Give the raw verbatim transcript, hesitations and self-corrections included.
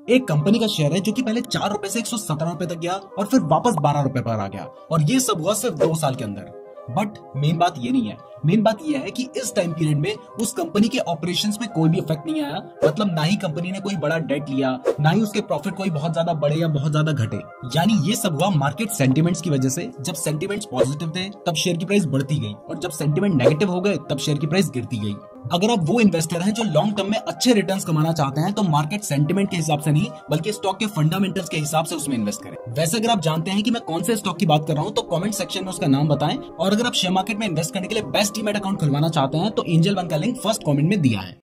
एक कंपनी का शेयर है जो कि पहले चार रुपए से एक सौ सत्रह रुपए तक गया और फिर वापस बारह रुपए पर आ गया, और ये सब हुआ सिर्फ दो साल के अंदर। बट मेन बात ये नहीं है, मेन बात ये है कि इस टाइम पीरियड में उस कंपनी के ऑपरेशंस में कोई भी इफेक्ट नहीं आया। मतलब ना ही कंपनी ने कोई बड़ा डेट लिया, ना ही उसके प्रॉफिट कोई बहुत ज्यादा बढ़े या बहुत ज्यादा घटे। यानी ये सब हुआ मार्केट सेंटिमेंट्स की वजह से। जब सेंटिमेंट्स पॉजिटिव थे तब शेयर की प्राइस बढ़ती गई, और जब सेंटिमेंट नेगेटिव हो गए तब शेयर की प्राइस गिरती गई। अगर आप वो इन्वेस्टर हैं जो लॉन्ग टर्म में अच्छे रिटर्न्स कमाना चाहते हैं तो मार्केट सेंटिमेंट के हिसाब से नहीं बल्कि स्टॉक के फंडामेंटल्स के हिसाब से उसमें इन्वेस्ट करें। वैसे अगर आप जानते हैं कि मैं कौन से स्टॉक की बात कर रहा हूं तो कमेंट सेक्शन में उसका नाम बताएं, और अगर आप शेयर मार्केट में इन्वेस्ट करने के लिए बेस्ट डीमैट अकाउंट खुलवाना चाहते हैं तो एंजल वन का लिंक फर्स्ट कमेंट में दिया है।